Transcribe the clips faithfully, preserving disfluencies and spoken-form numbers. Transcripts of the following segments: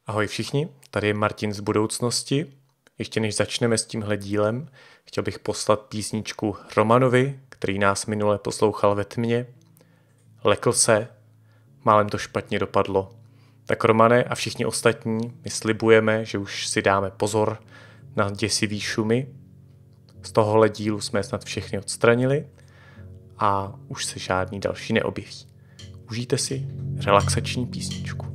Ahoj všichni, tady je Martin z budoucnosti. Ještě než začneme s tímhle dílem, chtěl bych poslat písničku Romanovi, který nás minule poslouchal ve tmě. Lekl se, málem to špatně dopadlo. Tak Romane a všichni ostatní, my slibujeme, že už si dáme pozor na děsivý šumy. Z tohohle dílu jsme snad všechny odstranili a už se žádný další neobjeví. Užijte si relaxační písničku.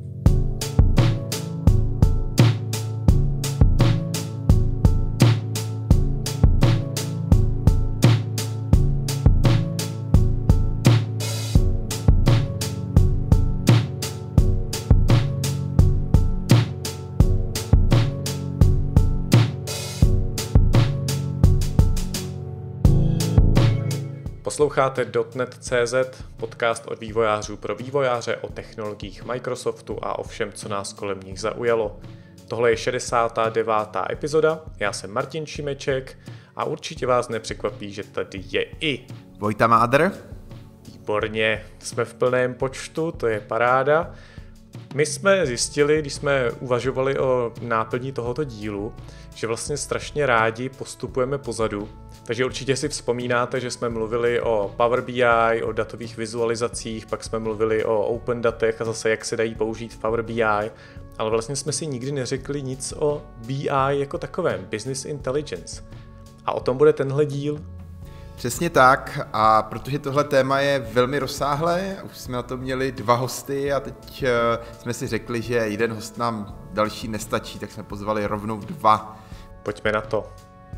Posloucháte dot net tečka cé zet, podcast od vývojářů pro vývojáře o technologiích Microsoftu a o všem, co nás kolem nich zaujalo. Tohle je šedesátá devátá epizoda, já jsem Martin Šimeček a určitě vás nepřekvapí, že tady je i Vojta Mádr. Výborně, jsme v plném počtu, to je paráda. My jsme zjistili, když jsme uvažovali o náplní tohoto dílu, že vlastně strašně rádi postupujeme pozadu. Takže určitě si vzpomínáte, že jsme mluvili o Power B I, o datových vizualizacích, pak jsme mluvili o open datech a zase jak se dají použít v Power B I, ale vlastně jsme si nikdy neřekli nic o B I jako takovém, Business Intelligence. A o tom bude tenhle díl. Přesně tak, a protože tohle téma je velmi rozsáhlé, už jsme na to měli dva hosty a teď uh, jsme si řekli, že jeden host nám další nestačí, tak jsme pozvali rovnou dva. Pojďme na to.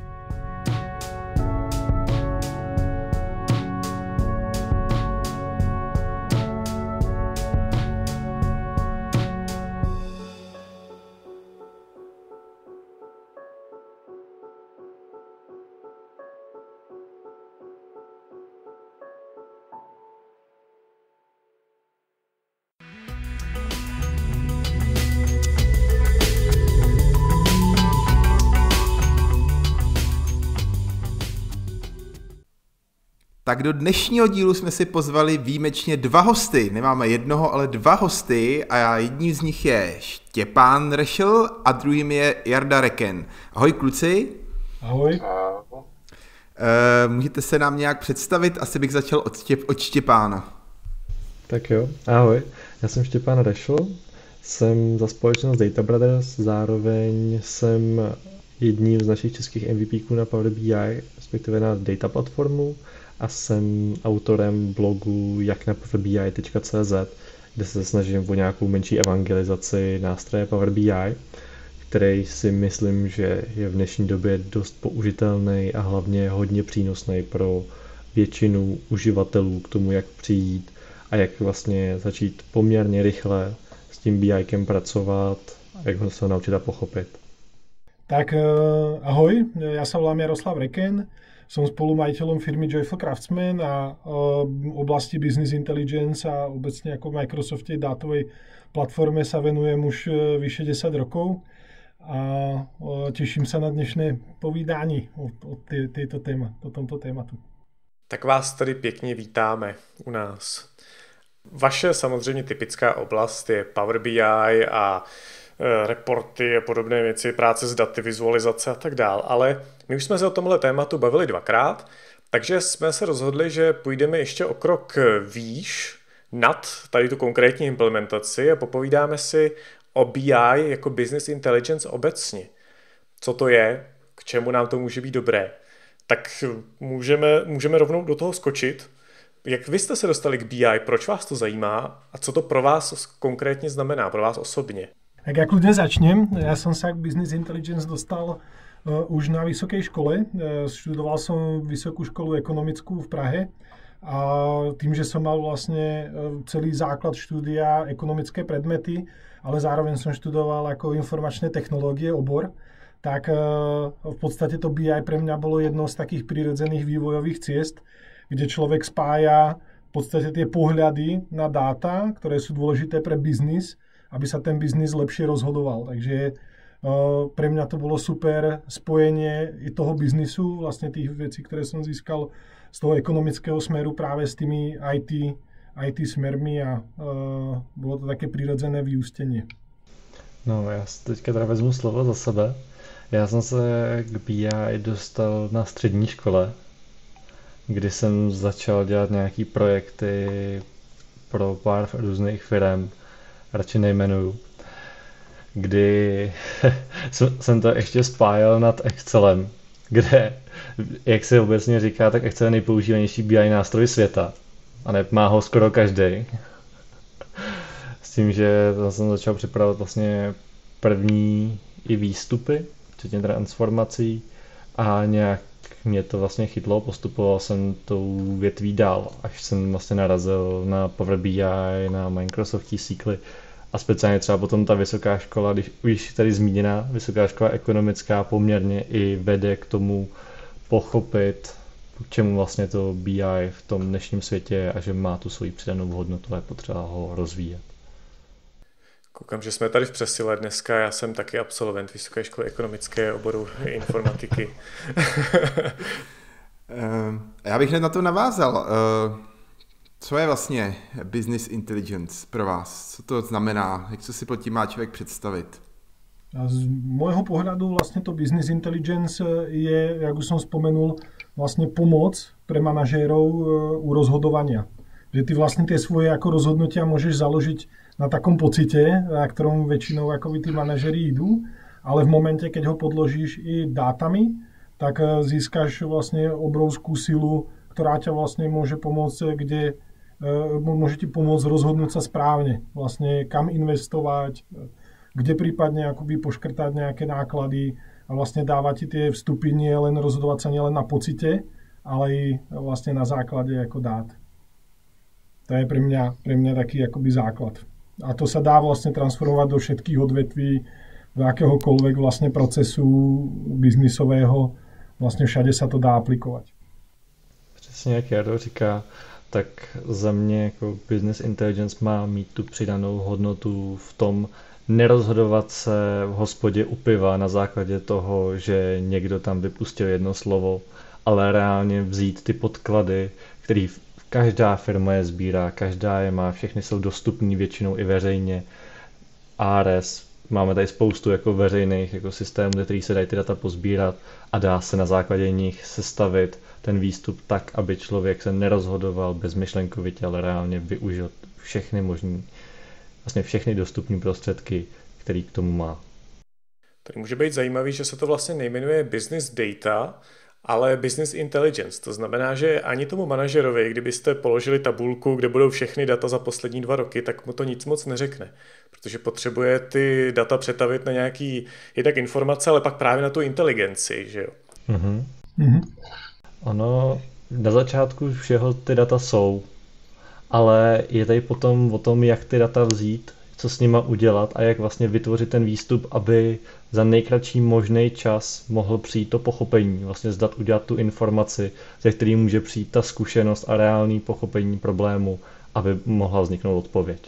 Tak do dnešního dílu jsme si pozvali výjimečně dva hosty. Nemáme jednoho, ale dva hosty a jedním z nich je Štěpán Rešl a druhým je Jarda Reken. Ahoj kluci. Ahoj. E, můžete se nám nějak představit? Asi bych začal od, Štěp, od Štěpána. Tak jo, ahoj. Já jsem Štěpán Rešl, jsem za společnost Data Brothers, zároveň jsem jedním z našich českých M V P ků na Power B I, respektive na Data platformu, a jsem autorem blogu jak na power b i tečka cé zet, kde se snažím o nějakou menší evangelizaci nástroje Power B I, který si myslím, že je v dnešní době dost použitelný a hlavně hodně přínosný pro většinu uživatelů k tomu, jak přijít a jak vlastně začít poměrně rychle s tím BIkem pracovat a jak ho se naučit a pochopit. Tak ahoj, ja sa volám Jaroslav Reken, som spolumajiteľom firmy Joyful Craftsman a oblasti Business Intelligence a obecne ako v Microsofte dátovej platforme sa venujem už vyše desať rokov a teším sa na dnešné povídání o, o tejto téma, o tomto tématu. Tak vás tady pěkně vítáme u nás. Vaše samozřejmě typická oblast je Power B I a reporty a podobné věci, práce s daty, vizualizace a tak dál, ale my už jsme se o tomhle tématu bavili dvakrát, takže jsme se rozhodli, že půjdeme ještě o krok výš nad tady tu konkrétní implementaci a popovídáme si o B I jako Business Intelligence obecně. Co to je, k čemu nám to může být dobré. Tak můžeme, můžeme rovnou do toho skočit. Jak vy jste se dostali k B I, proč vás to zajímá a co to pro vás konkrétně znamená, pro vás osobně? Tak ja kľudne začnem. Ja som sa k Business Intelligence dostal uh, už na vysokej škole. Uh, študoval som vysokú školu ekonomickú v Prahe a tým, že som mal vlastne uh, celý základ štúdia ekonomické predmety, ale zároveň som študoval ako informačné technológie obor, tak uh, v podstate to B I pre mňa bolo jednou z takých prirodzených vývojových ciest, kde človek spája v podstate tie pohľady na dáta, ktoré sú dôležité pre biznis, aby sa ten biznis lepšie rozhodoval. Takže uh, pre mňa to bolo super spojenie i toho biznisu, vlastne tých vecí, ktoré som získal z toho ekonomického smeru práve s tými í té, í té smermi a uh, bolo to také prirodzené vyústenie. No, já si teďka teda vezmu slovo za sebe. Já jsem se k B I dostal na střední škole, kdy jsem začal dělat nějaký projekty pro pár různých firm, radši nejmenuju, kdy jsem to ještě spájel nad Excelem, kde, jak se obecně říká, tak Excel je nejpoužívanější B I nástroj světa a má ho skoro každý. S tím, že jsem začal připravovat vlastně první i výstupy, včetně transformací a nějak mě to vlastně chytlo, postupoval jsem tou větví dál, až jsem vlastně narazil na Power B I, na Microsoftí síkly a speciálně třeba potom ta vysoká škola, když už tady zmíněná vysoká škola ekonomická poměrně i vede k tomu pochopit, k čemu vlastně to B I v tom dnešním světě je a že má tu svoji přidanou hodnotu a je potřeba ho rozvíjet. Koukám, že jsme tady v přesile dneska, já jsem taky absolvent Vysoké školy ekonomické oboru informatiky. Já bych hned na to navázal. Co je vlastně business intelligence pro vás? Co to znamená? Jak co si pod tím má člověk představit? A z môjho pohľadu vlastne to business intelligence je, jak už som spomenul, vlastne pomoc pre manažérov u rozhodovania. Že ty vlastne tie svoje ako rozhodnutia môžeš založiť na takom pocite, na ktorom väčšinou akoby tí manažeri idú, ale v momente, keď ho podložíš i dátami, tak získaš vlastne obrovskú silu, ktorá ťa vlastne môže pomôcť, kde môže ti pomôcť rozhodnúť sa správne, vlastne kam investovať, kde prípadne akoby poškrtať nejaké náklady a vlastne dávať ti tie vstupy nie len rozhodovať sa nielen na pocite, ale i vlastne na základe ako dát. To je pre mňa, pre mňa taký akoby základ. A to sa dá vlastne transformovať do všetkých odvetví, do akéhokoľvek vlastne procesu biznisového, vlastne všade sa to dá aplikovať. Přesně jak Jardo říká, tak za mě jako business intelligence má mít tu přidanou hodnotu v tom nerozhodovat se v hospodě u piva na základě toho, že někdo tam vypustil jedno slovo, ale reálně vzít ty podklady, který každá firma je sbírá, každá je má, všechny jsou dostupní většinou i veřejně. A R S, máme tady spoustu jako veřejných jako systémů, který se dají ty data pozbírat a dá se na základě nich sestavit ten výstup tak, aby člověk se nerozhodoval bezmyšlenkovitě, ale reálně využil všechny možný, vlastně všechny dostupné prostředky, který k tomu má. Tady může být zajímavý, že se to vlastně nejmenuje business data, ale business intelligence. To znamená, že ani tomu manažerovi, kdybyste položili tabulku, kde budou všechny data za poslední dva roky, tak mu to nic moc neřekne. Protože potřebuje ty data přetavit na nějaký jednak informace, ale pak právě na tu inteligenci, že jo? Mm-hmm. Mm-hmm. Ono na začátku všeho ty data jsou, ale je tady potom o tom, jak ty data vzít, co s nima udělat a jak vlastně vytvořit ten výstup, aby za nejkratší možný čas mohl přijít to pochopení, vlastně zdat udělat tu informaci, ze který může přijít ta zkušenost a reálný pochopení problému, aby mohla vzniknout odpověď.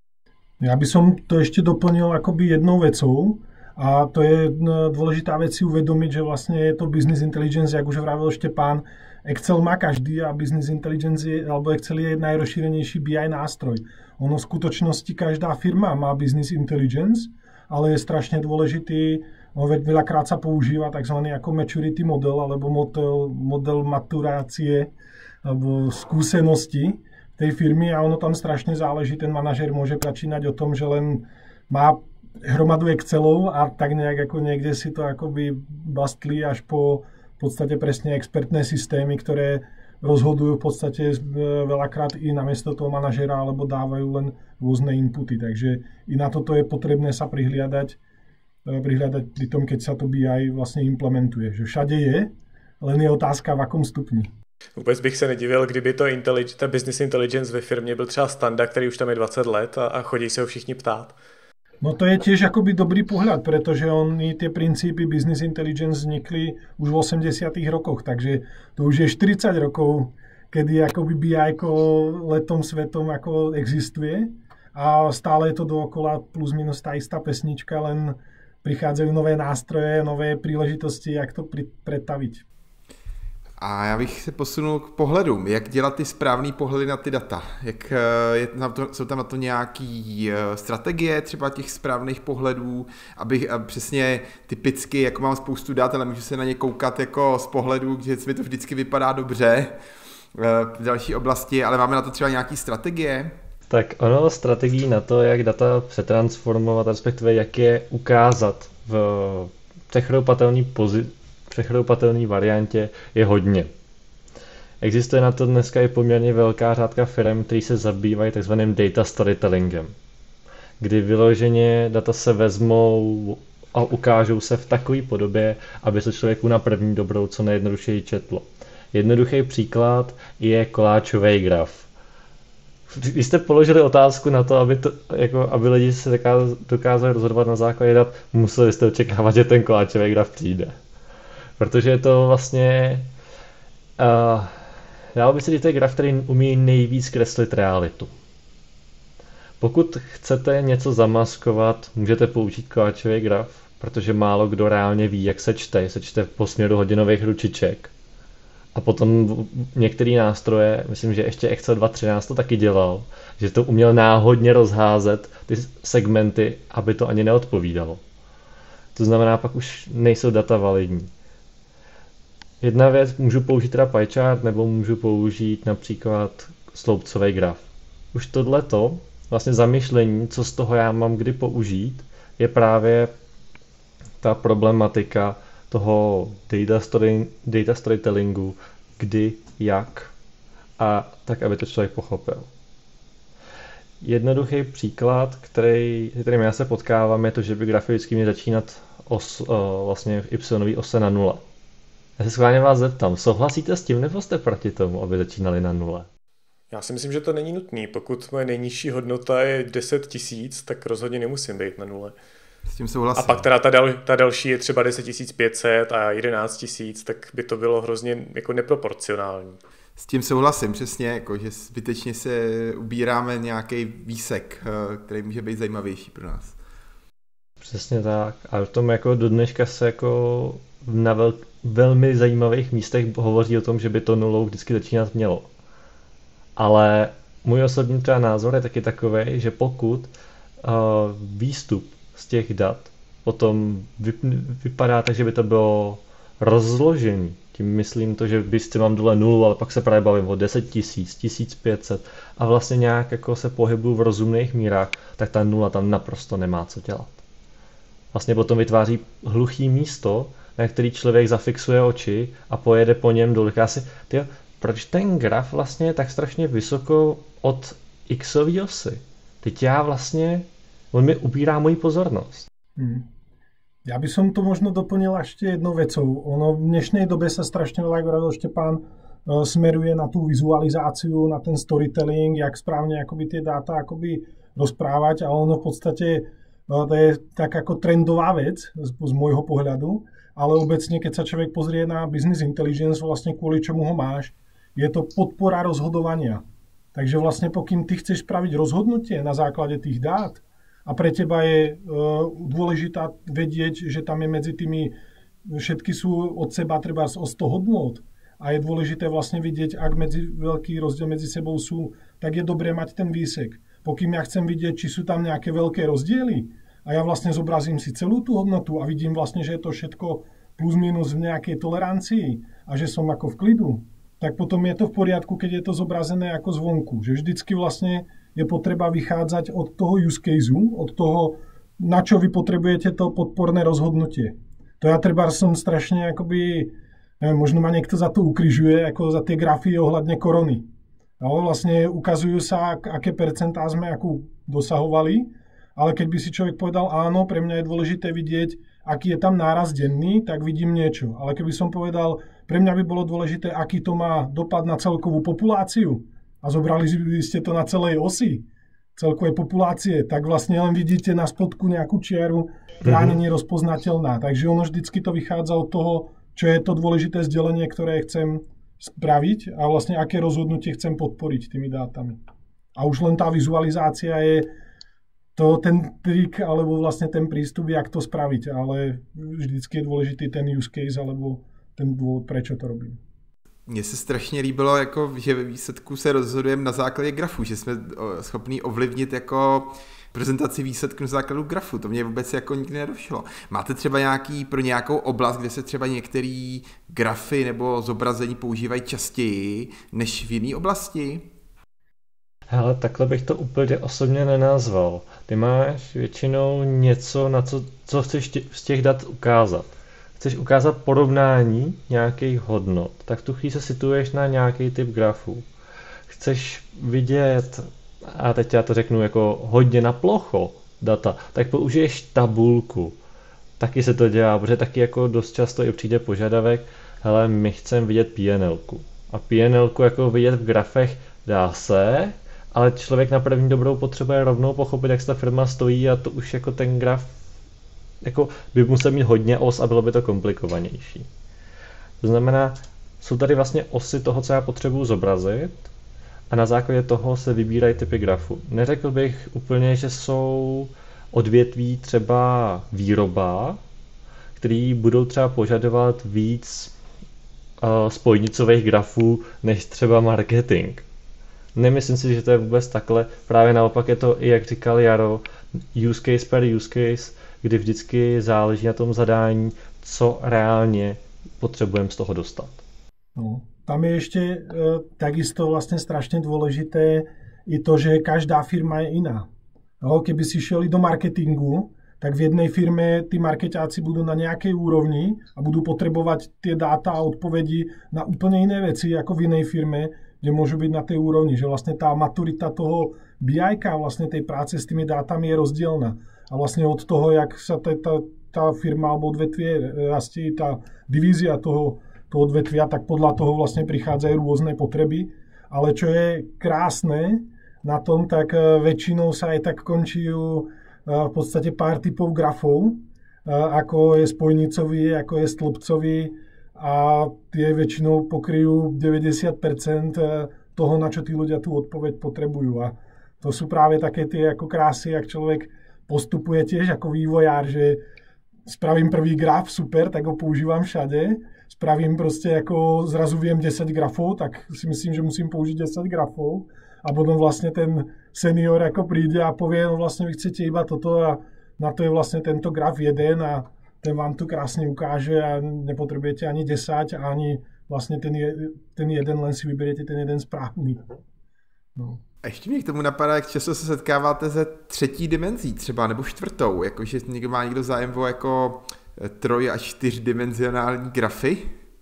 Ja by som to ešte doplnil akoby jednou vecou a to je dôležitá vec si uvedomiť, že vlastne je to business intelligence, jak už vravil Štepán, Excel má každý a business intelligence je, alebo Excel je najrozšírenejší B I nástroj. Ono v skutočnosti každá firma má business intelligence, ale je strašne dôležitý, no veľakrát sa používa tzv. Ako maturity model alebo model, model maturácie alebo skúsenosti tej firmy a ono tam strašne záleží. Ten manažer môže začínať o tom, že len má hromadu Excelov a tak nejak ako niekde si to akoby bastlí až po v podstate presne expertné systémy, ktoré rozhodujú v podstate veľakrát i namiesto toho manažera alebo dávajú len rôzne inputy. Takže i na toto je potrebné sa prihliadať, prihliadať pri tom, keď sa to B I vlastne implementuje. Že všade je, len je otázka v akom stupni. Vůbec bych se nedivil, kdyby to intellig- ta business intelligence ve firmě byl třeba Standa, který už tam je dvacet let a, a chodí se ho všichni ptát. No to je tiež akoby dobrý pohľad, pretože oni tie princípy business intelligence vznikli už v osemdesiatych rokoch, takže to už je štyridsať rokov, kedy akoby B I letom svetom ako existuje a stále je to dookola plus minus tá istá pesnička, len prichádzajú nové nástroje, nové príležitosti, jak to pretaviť. A já bych se posunul k pohledům. Jak dělat ty správný pohledy na ty data? Jak je na to, jsou tam na to nějaký strategie třeba těch správných pohledů, abych přesně typicky, jako mám spoustu dat, ale můžu se na ně koukat jako z pohledu, že mi to vždycky vypadá dobře v další oblasti, ale máme na to třeba nějaký strategie? Tak ono strategií na to, jak data přetransformovat, respektive jak je ukázat v přechroupatelné pozi- přechroupatelné variantě, je hodně. Existuje na to dneska i poměrně velká řádka firm, které se zabývají takzvaným data storytellingem, kdy vyloženě data se vezmou a ukážou se v takové podobě, aby se člověku na první dobrou co nejjednodušeji četlo. Jednoduchý příklad je koláčový graf. Když jste položili otázku na to, aby, to, jako, aby lidi se dokázali rozhodovat na základě dat, museli jste očekávat, že ten koláčový graf přijde. Protože je to vlastně, uh, dalo by se říct, graf, který umí nejvíc kreslit realitu. Pokud chcete něco zamaskovat, můžete použít koláčový graf, protože málo kdo reálně ví, jak se čte. Se čte po směru hodinových ručiček. A potom některé nástroje, myslím, že ještě Excel dva třináct to taky dělal, že to uměl náhodně rozházet ty segmenty, aby to ani neodpovídalo. To znamená, pak už nejsou data validní. Jedna věc, můžu použít teda pie chart, nebo můžu použít například sloupcový graf. Už tohleto, vlastně zamyšlení, co z toho já mám kdy použít, je právě ta problematika toho data, story, data storytellingu, kdy, jak a tak, aby to člověk pochopil. Jednoduchý příklad, který, kterým já se potkávám, je to, že by grafy vždycky měly začínat os, vlastně v y ose na nule. Já se schválně vás zeptám, souhlasíte s tím, nebo jste proti tomu, aby začínali na nule? Já si myslím, že to není nutné. Pokud moje nejnižší hodnota je deset tisíc, tak rozhodně nemusím být na nule. S tím souhlasím. A pak teda ta, dal, ta další je třeba deset tisíc pět set a jedenáct tisíc, tak by to bylo hrozně jako neproporcionální. S tím souhlasím, přesně, jako, že zbytečně se ubíráme nějaký výsek, který může být zajímavější pro nás. Přesně tak. A v tom jako do dneška se jako na vel, velmi zajímavých místech hovoří o tom, že by to nulou vždycky začínat mělo. Ale můj osobní třeba názor je taky takový, že pokud uh, výstup z těch dat potom vypadá tak, že by to bylo rozložený. Tím myslím to, že byste mám dole nulu, ale pak se právě bavím o deset tisíc, tisíc pět set a vlastně nějak jako se pohybuju v rozumných mírách, tak ta nula tam naprosto nemá co dělat. Vlastně potom vytváří hluchý místo, na který člověk zafixuje oči a pojede po něm dolů. Já si, tyjo, proč ten graf vlastně je tak strašně vysoko od xové osy? Teď já vlastně on mi ubírá moji pozornosť. Hmm. Ja by som to možno doplnil ešte jednou vecou. Ono v dnešnej dobe sa strašne veľa, ako hovoril Štepán, smeruje na tú vizualizáciu, na ten storytelling, jak správne akoby tie dáta akoby rozprávať, ale ono v podstate to je tak ako trendová vec z, z môjho pohľadu, ale obecne, keď sa človek pozrie na business intelligence, vlastne kvôli čomu ho máš, je to podpora rozhodovania. Takže vlastne pokým ty chceš spraviť rozhodnutie na základe tých dát, a pre teba je uh, dôležitá vedieť, že tam je medzi tými, všetky sú od seba treba o sto hodnôt a je dôležité vlastne vidieť, ak medzi, veľký rozdiel medzi sebou sú, tak je dobré mať ten výsek. Pokým ja chcem vidieť, či sú tam nejaké veľké rozdiely a ja vlastne zobrazím si celú tú hodnotu a vidím vlastne, že je to všetko plus minus v nejakej tolerancii a že som ako v klidu, tak potom je to v poriadku, keď je to zobrazené ako zvonku. Že vždycky vlastne je potreba vychádzať od toho use caseu, od toho, na čo vy potrebujete to podporné rozhodnutie. To ja treba som strašne akoby, neviem, možno ma niekto za to ukrižuje, ako za tie grafy ohľadne korony. Ale vlastne ukazujú sa, aké percentá sme akú dosahovali, ale keď by si človek povedal áno, pre mňa je dôležité vidieť, aký je tam náraz denný, tak vidím niečo. Ale keby som povedal, pre mňa by bolo dôležité, aký to má dopad na celkovú populáciu, a zobrali ste to na celej osi celkovej populácie, tak vlastne len vidíte na spodku nejakú čiaru, ktorá mm-hmm. nie je rozpoznateľná. Takže ono vždycky to vychádza od toho, čo je to dôležité zdelenie, ktoré chcem spraviť a vlastne aké rozhodnutie chcem podporiť tými dátami. A už len tá vizualizácia je to ten trik, alebo vlastne ten prístup, jak to spraviť. Ale vždycky je dôležitý ten use case, alebo ten dôvod, prečo to robím. Mně se strašně líbilo, jako, že ve výsledku se rozhodujeme na základě grafu, že jsme schopní ovlivnit jako prezentaci výsledku na základu grafu. To mě vůbec jako nikdy nedošlo. Máte třeba nějaký pro nějakou oblast, kde se třeba některé grafy nebo zobrazení používají častěji než v jiné oblasti? Hele, takhle bych to úplně osobně nenazval. Ty máš většinou něco, na co, co chceš z těch dat ukázat. Chceš ukázat porovnání nějakých hodnot, tak v tu chvíli se situuješ na nějaký typ grafů. Chceš vidět, a teď já to řeknu jako hodně na plocho data, tak použiješ tabulku. Taky se to dělá, protože taky jako dost často i přijde požadavek, hele, my chceme vidět P and L ku. A P and L ku jako vidět v grafech dá se, ale člověk na první dobrou potřebuje rovnou pochopit, jak se ta firma stojí a to už jako ten graf jako by musel mít hodně os a bylo by to komplikovanější. To znamená, jsou tady vlastně osy toho, co já potřebuji zobrazit a na základě toho se vybírají typy grafu. Neřekl bych úplně, že jsou odvětví třeba výroba, který budou třeba požadovat víc uh, spojnicových grafů než třeba marketing. Nemyslím si, že to je vůbec takhle. Právě naopak je to, i jak říkal Jaro, use case per use case, kdy vždycky záleží na tom zadání, co reálně potřebujeme z toho dostat. No, tam je ešte e, takisto vlastne strašne dôležité i to, že každá firma je iná. No, keby si šeli do marketingu, tak v jednej firme tí marketáci budú na nejakej úrovni a budú potrebovať tie dáta a odpovedi na úplne iné veci ako v inej firme, kde môžu byť na tej úrovni. Že vlastne tá maturita toho bé í ka, vlastne tej práce s tými dátami je rozdielna. A vlastne od toho, jak sa tá, tá, tá firma alebo odvetvie rastie, tá divízia toho, toho odvetvia, tak podľa toho vlastne prichádzajú rôzne potreby. Ale čo je krásne na tom, tak väčšinou sa aj tak končí v podstate pár typov grafov, ako je spojnicový, ako je stĺpcový a tie väčšinou pokryjú deväťdesiat percent toho, na čo tí ľudia tú odpoveď potrebujú. A to sú práve také tie ako krásy, jak človek postupuje tiež ako vývojár, že spravím prvý graf, super, tak ho používam všade. Spravím proste ako zrazu viem desať grafov, tak si myslím, že musím použiť desať grafov. A potom vlastne ten senior ako príde a povie, no vlastne vy chcete iba toto a na to je vlastne tento graf jeden a ten vám tu krásne ukáže a nepotrebujete ani desať, ani vlastne ten, je, ten jeden, len si vyberiete ten jeden správný. No. A ještě mě k tomu napadá, jak často se setkáváte se třetí dimenzí třeba, nebo čtvrtou, jakože někdo má někdo zájem o jako troj- až čtyřdimenzionální grafy?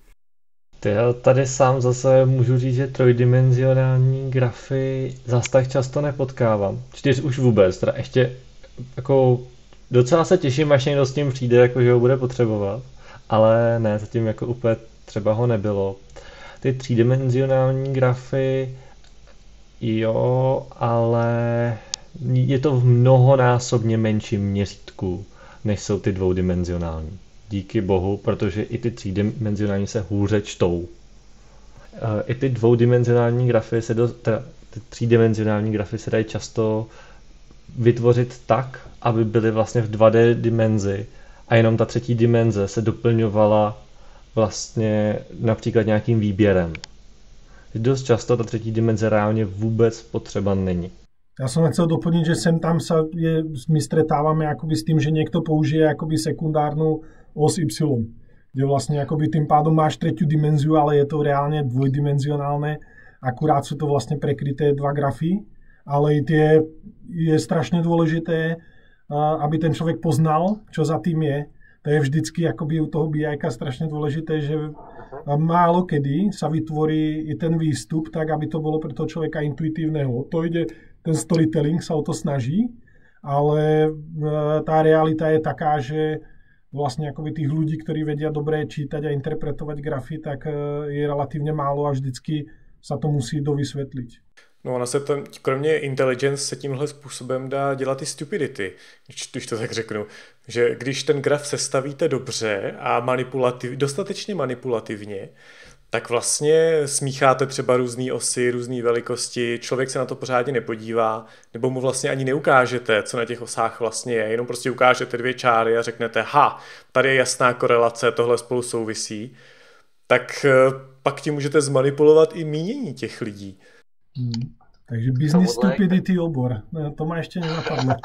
Já tady sám zase můžu říct, že trojdimenzionální grafy zase tak často nepotkávám. Čtyř už vůbec, teda ještě jako docela se těším, až někdo s tím přijde, jako že ho bude potřebovat, ale ne, zatím jako úplně třeba ho nebylo. Ty třídimenzionální grafy jo, ale je to v mnohonásobně menším měřítku, než jsou ty dvoudimenzionální. Díky bohu, protože i ty třídimenzionální se hůře čtou. I ty dvoudimenzionální grafy se do, teda, ty třídimenzionální grafy se dají často vytvořit tak, aby byly vlastně v dva dé dimenzi a jenom ta třetí dimenze se doplňovala vlastně například nějakým výběrem. Dost často ta třetí dimenze reálně vůbec potřeba není. Ja som chcel doplniť, že sem tam sa je, my stretávame akoby s tým, že niekto použije akoby sekundárnu os Y, kde vlastne akoby tým pádom máš tretiu dimenziu, ale je to reálne dvojdimenzionálne, akurát sú to vlastne prekryté dva grafy, ale i tie je strašne dôležité, aby ten človek poznal, čo za tým je. To je vždycky akoby u toho bé í ka strašne dôležité, že málo kedy sa vytvorí i ten výstup tak, aby to bolo pre toho človeka intuitívneho. To ide, ten storytelling sa o to snaží, ale tá realita je taká, že vlastne akoby tých ľudí, ktorí vedia dobre čítať a interpretovať grafy, tak je relatívne málo a vždycky sa to musí dovysvetliť. No ona se tam, kromě intelligence se tímhle způsobem dá dělat i stupidity, když, když to tak řeknu. Že když ten graf sestavíte dobře a manipulativ, dostatečně manipulativně, tak vlastně smícháte třeba různé osy, různé velikosti, člověk se na to pořádně nepodívá, nebo mu vlastně ani neukážete, co na těch osách vlastně je, jenom prostě ukážete dvě čáry a řeknete, ha, tady je jasná korelace, tohle spolu souvisí, tak pak ti můžete zmanipulovat i mínění těch lidí. Hmm. Takže business stupidity obor. To má ještě nenapadlo.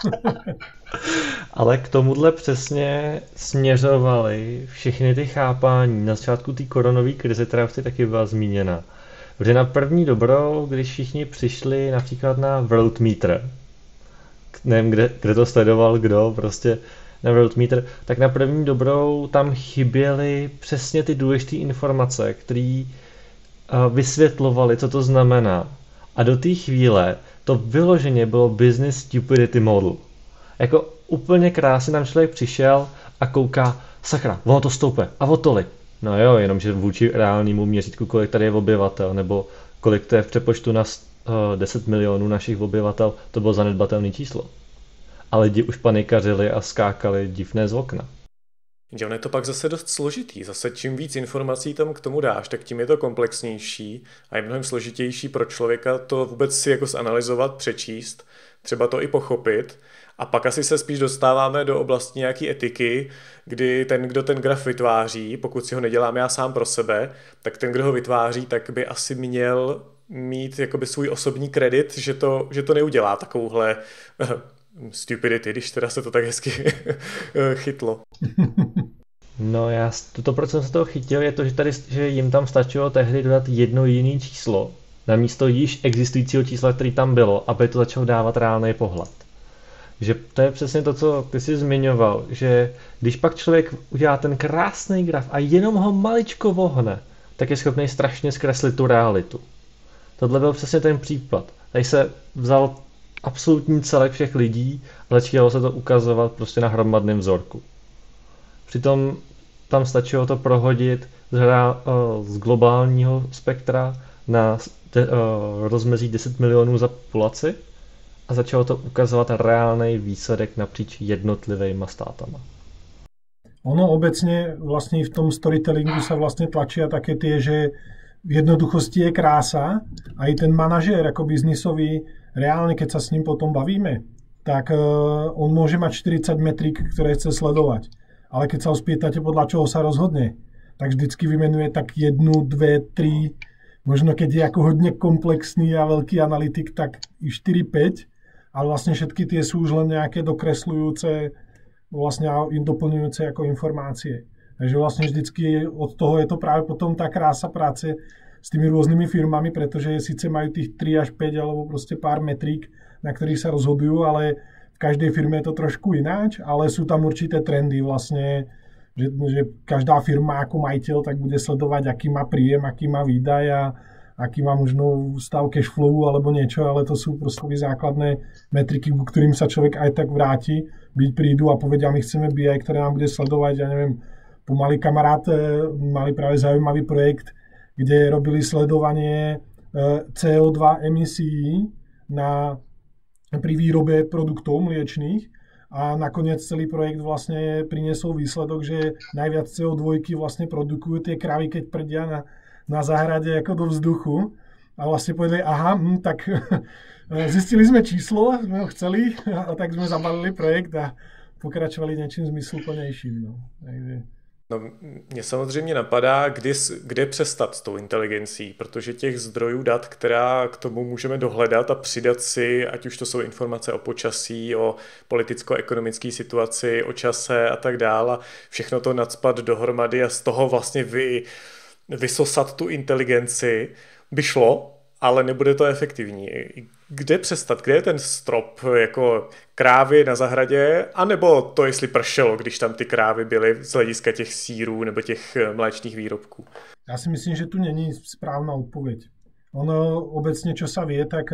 Ale k tomuhle přesně směřovaly všechny ty chápání na začátku té koronové krize, která už taky byla zmíněna. Protože na první dobrou, když všichni přišli například na Worldmeter, nevím, kde, kde to sledoval kdo, prostě na Worldmeter, tak na první dobrou tam chyběly přesně ty důležité informace, které uh, vysvětlovaly, co to znamená. A do té chvíle to vyloženě bylo business stupidity model. Jako úplně krásně tam člověk přišel a kouká, sakra, ono to stoupe, a o tolik. No jo, jenomže vůči reálnému měřítku, kolik tady je obyvatel, nebo kolik to je v přepočtu na uh, deset milionů našich obyvatel, to bylo zanedbatelné číslo. A lidi už panikařili a skákali divné z okna. Že on je to pak zase dost složitý. Zase čím víc informací tam k tomu dáš, tak tím je to komplexnější a je mnohem složitější pro člověka to vůbec si jako zanalyzovat, přečíst, třeba to i pochopit. A pak asi se spíš dostáváme do oblasti nějaký etiky, kdy ten, kdo ten graf vytváří, pokud si ho nedělám já sám pro sebe, tak ten, kdo ho vytváří, tak by asi měl mít jakoby svůj osobní kredit, že to, že to neudělá takovouhle stupidity, když teda se to tak hezky chytlo. No já, to proč jsem se toho chytil, je to, že, tady, že jim tam stačilo tehdy dodat jedno jiné číslo na místo již existujícího čísla, který tam bylo, aby to začalo dávat reálný pohled. Že to je přesně to, co ty jsi zmiňoval, že když pak člověk udělá ten krásný graf a jenom ho maličko vohne, tak je schopný strašně zkreslit tu realitu. Tohle byl přesně ten případ. Tady se vzal absolutní celek všech lidí a začalo se to ukazovat prostě na hromadném vzorku. Přitom tam stačilo to prohodit z, hra, z globálního spektra na de, rozmezí deset milionů za populaci a začalo to ukazovat reálný výsledek napříč jednotlivými státama. Ono obecne vlastne v tom storytellingu sa vlastne tlačia také tie, že v jednoduchosti je krása a i ten manažér ako biznisový, reálne keď sa s ním potom bavíme, tak on môže mať štyridsať metrík, ktoré chce sledovať. Ale keď sa ho spýtate, podľa čoho sa rozhodne, tak vždycky vymenuje tak jednu, dve, tri, možno keď je ako hodne komplexný a veľký analytik, tak i štyri päť, ale vlastne všetky tie sú už len nejaké dokresľujúce vlastne doplňujúce ako informácie. Takže vlastne vždycky od toho je to práve potom tá krása práce s tými rôznymi firmami, pretože síce majú tých tri až päť alebo proste pár metrík, na ktorých sa rozhodujú, ale v každej firme je to trošku ináč, ale sú tam určité trendy vlastne, že, že každá firma ako majiteľ tak bude sledovať, aký má príjem, aký má výdaj a aký má možno stav cash flow alebo niečo, ale to sú proste základné metriky, ku ktorým sa človek aj tak vráti. Byť prídu a povedia, my chceme bé í, ktoré nám bude sledovať, ja neviem, pomalý kamarát mali práve zaujímavý projekt, kde robili sledovanie cé ó dva emisí na, pri výrobe produktov mliečných a nakoniec celý projekt vlastne priniesol výsledok, že najviac cé ó dva vlastne produkujú tie kravy, keď prdia na na záhrade ako do vzduchu a vlastne povedali, aha, hm, tak zistili sme číslo, sme ho chceli a tak sme zabalili projekt a pokračovali něčím zmysluplnějším. No. Takže... No, mě samozřejmě napadá, kdy, kde přestat s tou inteligencí, protože těch zdrojů dat, která k tomu můžeme dohledat a přidat si, ať už to jsou informace o počasí, o politicko-ekonomické situaci, o čase a tak dále, všechno to nacpat dohromady a z toho vlastně vy vysosat tu inteligenci by šlo, ale nebude to efektivní. Kde přestat? Kde je ten strop? Jako krávy na zahradě? A nebo to, jestli pršelo, když tam ty krávy byly z hlediska těch sýrů nebo těch mléčných výrobků? Já si myslím, že tu není správná odpověď. Ono obecně, čo sa vie, tak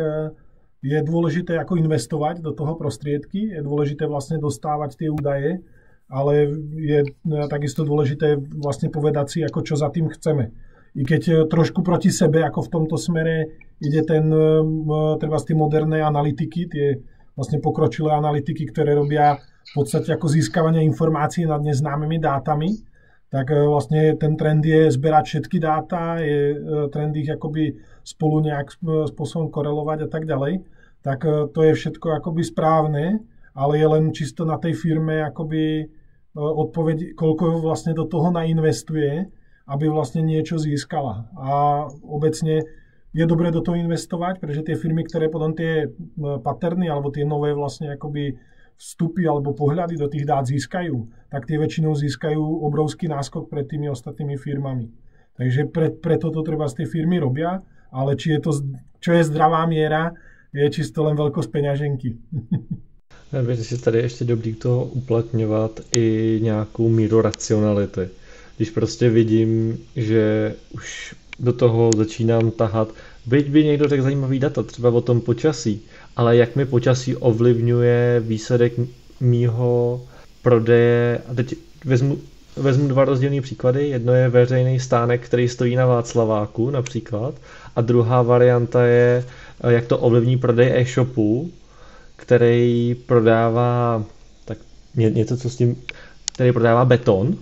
je dôležité jako investovat do toho prostriedky, je dôležité vlastně dostávat ty údaje, ale je takisto dôležité vlastne povedať si, ako čo za tým chceme. I keď trošku proti sebe, ako v tomto smere ide ten, treba z tie moderné analytiky, tie vlastne pokročilé analytiky, ktoré robia v podstate ako získavanie informácií nad neznámymi dátami, tak vlastne ten trend je zberať všetky dáta, je trend ich akoby spolu nejak spôsobom korelovať a tak ďalej. Tak to je všetko akoby správne, ale je len čisto na tej firme akoby odpoveď, koľko vlastne do toho nainvestuje aby vlastne niečo získala. A obecne je dobré do toho investovať, pretože tie firmy, ktoré potom tie paterny alebo tie nové vlastne akoby vstupy alebo pohľady do tých dát získajú, tak tie väčšinou získajú obrovský náskok pred tými ostatnými firmami. Takže pre, preto to treba z tej firmy robia, ale či je to, čo je zdravá miera, je čisto len veľkosť peňaženky. Myslím, že tady ještě dobrý to uplatňovat i nějakou míru racionality. Když prostě vidím, že už do toho začínám tahat, byť by někdo řekl zajímavý data, třeba o tom počasí, ale jak mi počasí ovlivňuje výsledek mýho prodeje. A teď vezmu, vezmu dva rozdílné příklady. Jedno je veřejný stánek, který stojí na Václaváku například, a druhá varianta je, jak to ovlivní prodej e-shopu, který prodává tak něco, co s tím, který prodává beton.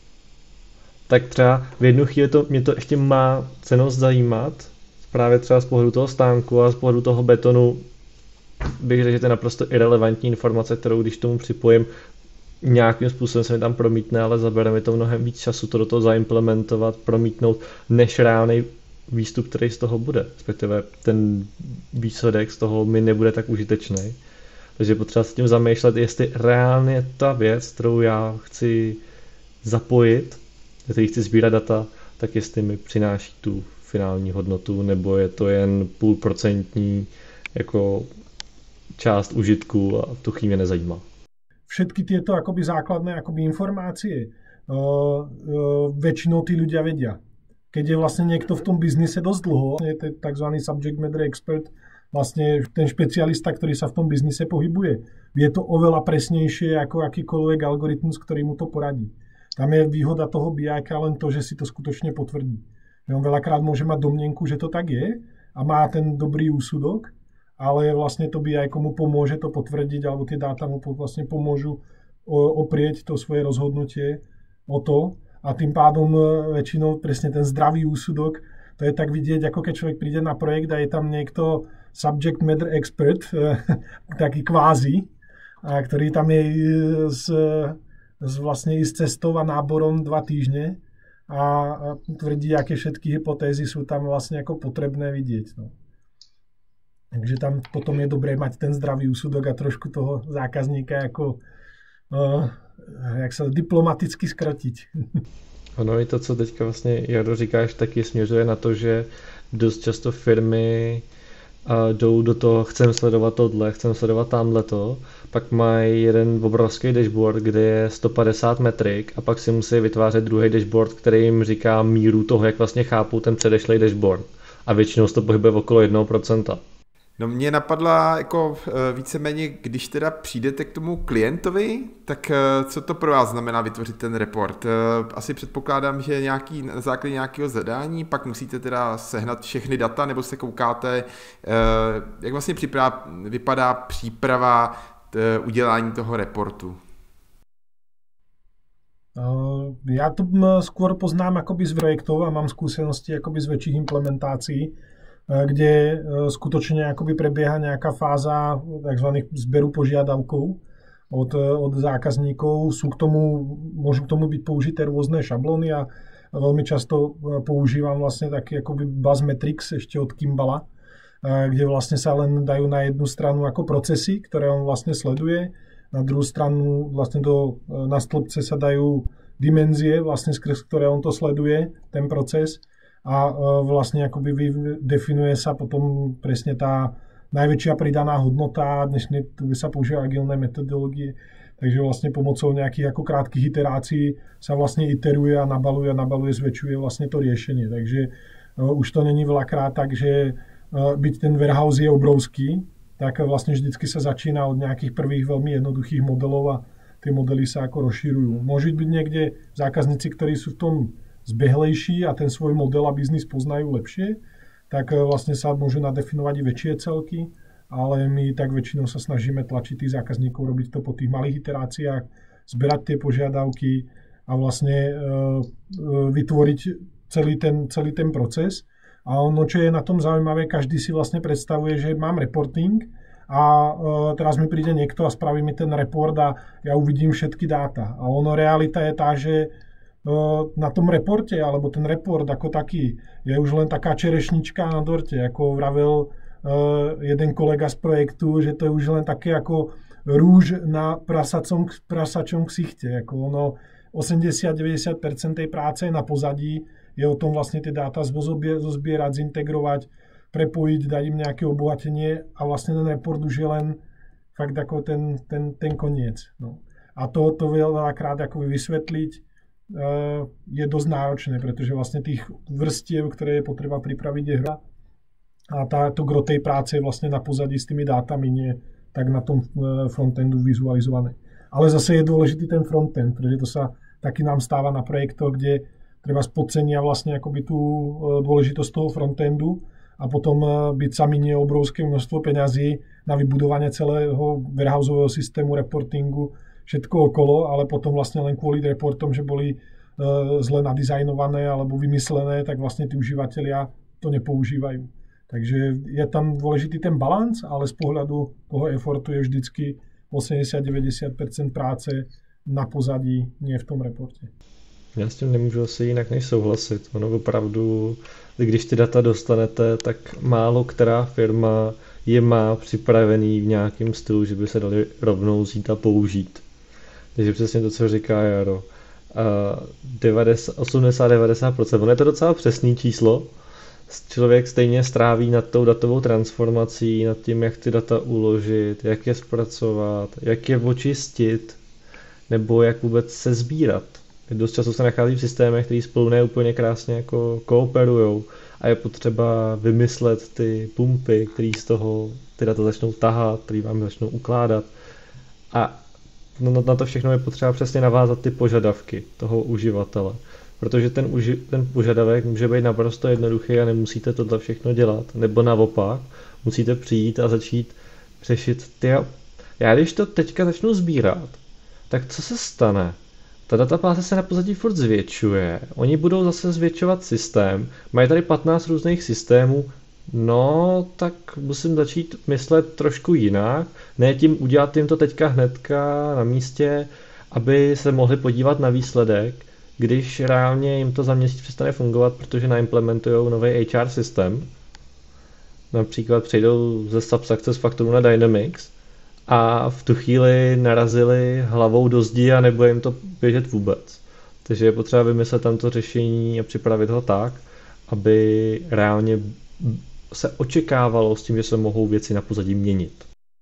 Tak třeba v jednu chvíli to, mě to ještě má cenost zajímat, právě třeba z pohledu toho stánku a z pohledu toho betonu bych řekl, že to je naprosto irelevantní informace, kterou když tomu připojím, nějakým způsobem se mi tam promítne, ale zabere mi to mnohem víc času to do toho zaimplementovat, promítnout, než reálný výstup, který z toho bude. Respektive ten výsledek z toho mi nebude tak užitečný. Takže potřeba s tím zamýšlet, jestli reálně ta věc, kterou já chci zapojit, který chci sbírat data, tak jestli mi přináší tu finální hodnotu, nebo je to jen půlprocentní jako část užitku a tu chvíli mě nezajímá. Všetky tieto akoby základné akoby informácie uh, uh, väčšinou tí ľudia vedia. Keď je vlastne niekto v tom biznise dosť dlho, je to tzv. Subject matter expert, vlastne ten špecialista, ktorý sa v tom biznise pohybuje, vie to oveľa presnejšie ako akýkoľvek algoritmus, ktorý mu to poradí. Tam je výhoda toho bé í len to, že si to skutočne potvrdí. Že on veľakrát môže mať domnenku, že to tak je a má ten dobrý úsudok, ale vlastne to bé í komu pomôže to potvrdiť, alebo tie dáta mu vlastne pomôžu oprieť to svoje rozhodnutie o to. A tým pádom väčšinou presne ten zdravý úsudok, to je tak vidieť, ako keď človek príde na projekt a je tam niekto subject matter expert, taký kvázi, ktorý tam je z, z vlastne s cestou a náborom dva týždne a tvrdí, aké všetky hypotézy sú tam vlastne ako potrebné vidieť. No. Takže tam potom je dobré mať ten zdravý úsudok a trošku toho zákazníka jako, uh, jak se diplomaticky zkratiť. Ono i to, co teďka vlastně, Jaro, říkáš, taky směřuje na to, že dost často firmy uh, jdou do toho, chcem sledovat tohle, chcem sledovat tamhleto, pak mají jeden obrovský dashboard, kde je sto padesát metrik a pak si musí vytvářet druhý dashboard, který jim říká míru toho, jak vlastně chápou ten předešlý dashboard. A většinou se to pohybuje okolo jednoho procenta. No mě napadla jako víceméně, když teda přijdete k tomu klientovi, tak co to pro vás znamená vytvořit ten report? Asi předpokládám, že nějaký, na základě nějakého zadání, pak musíte teda sehnat všechny data, nebo se koukáte, jak vlastně připrav, vypadá příprava udělání toho reportu? Ja to skôr poznám akoby z projektov a mám skúsenosti akoby z väčších implementácií, kde skutočne akoby prebieha nejaká fáza tzv. Zberu požiadavkov od, od zákazníkov. Sú k tomu, môžu k tomu byť použité rôzne šablóny a veľmi často používam vlastne taký akoby buzz metrics ešte od Kimballa, kde vlastne sa len dajú na jednu stranu ako procesy, ktoré on vlastne sleduje. Na druhú stranu vlastne do, na stĺpce sa dajú dimenzie, vlastne skrz ktoré on to sleduje, ten proces. A vlastne akoby definuje sa potom presne tá najväčšia pridaná hodnota. Dnešne tu by sa používajú agilné metodológie, takže vlastne pomocou nejakých ako krátkych iterácií sa vlastne iteruje a nabaluje a nabaluje, zväčšuje vlastne to riešenie. Takže už to není veľakrát tak, že byť ten warehouse je obrovský, tak vlastne vždycky sa začína od nejakých prvých veľmi jednoduchých modelov a tie modely sa ako rozširujú. Môžu byť niekde zákazníci, ktorí sú v tom zbehlejší a ten svoj model a biznis poznajú lepšie, tak vlastne sa môžu nadefinovať i väčšie celky, ale my tak väčšinou sa snažíme tlačiť tých zákazníkov, robiť to po tých malých iteráciách, zberať tie požiadavky a vlastne vytvoriť celý ten, celý ten proces. A ono, čo je na tom zaujímavé, každý si vlastne predstavuje, že mám reporting a teraz mi príde niekto a spraví mi ten report a ja uvidím všetky dáta. A ono, realita je tá, že na tom reporte, alebo ten report ako taký, je už len taká čerešnička na dorte, ako vravel jeden kolega z projektu, že to je už len také ako rúž na prasacom, prasačom ksichte. Ako ono osemdesiat až deväťdesiat percent tej práce je na pozadí, je o tom vlastne tie dáta zozbierať, zintegrovať, prepojiť, dať im nejaké obohatenie a vlastne ten report už je len fakt ako ten, ten, ten koniec. No. A to, to veľakrát ako vysvetliť uh, je dosť náročné, pretože vlastne tých vrstiev, ktoré je potreba pripraviť, je hra. A táto gro tej práce je vlastne na pozadí s tými dátami, nie tak na tom frontendu vizualizované. Ale zase je dôležitý ten frontend, pretože to sa taky nám stáva na projektoch, kde treba spodcenia vlastne akoby tú dôležitosť toho frontendu a potom byť sami nie obrovské množstvo peňazí na vybudovanie celého warehouseového systému, reportingu, všetko okolo, ale potom vlastne len kvôli reportom, že boli zle nadizajnované alebo vymyslené, tak vlastne tí užívateľia to nepoužívajú. Takže je tam dôležitý ten balans, ale z pohľadu toho effortu je vždycky osemdesiat až deväťdesiat percent práce na pozadí, nie v tom reporte. Já s tím nemůžu asi jinak než souhlasit. Ono opravdu, když ty data dostanete, tak málo která firma je má připravený v nějakém stylu, že by se dali rovnou vzít a použít. Takže přesně to, co říká Jaro. osmdesát až devadesát procent. Ono je to docela přesný číslo. Člověk stejně stráví nad tou datovou transformací, nad tím, jak ty data uložit, jak je zpracovat, jak je očistit, nebo jak vůbec se sbírat. Dost často se nachází v systémech, který spolu ne úplně krásně jako kooperujou a je potřeba vymyslet ty pumpy, které z toho ty data začnou tahat, které vám začnou ukládat. A na to všechno je potřeba přesně navázat ty požadavky toho uživatele. Protože ten, uži, ten požadavek může být naprosto jednoduchý a nemusíte tohle všechno dělat. Nebo naopak, musíte přijít a začít řešit ty. Já když to teďka začnu sbírat, tak co se stane? Ta databáze se na pozadí furt zvětšuje, oni budou zase zvětšovat systém, mají tady patnáct různých systémů, no tak musím začít myslet trošku jinak, ne tím udělat jim to teďka hnedka na místě, aby se mohli podívat na výsledek, když reálně jim to za měsíc přestane fungovat, protože naimplementujou nový H R systém, například přejdou ze Subsuccess Factoru na Dynamics, a v tu chvíli narazili hlavou do zdi a nebude jim to běžet vůbec. Takže je potřeba vymyslet tam to řešení a připravit ho tak, aby reálně se očekávalo s tím, že se mohou věci na pozadí měnit.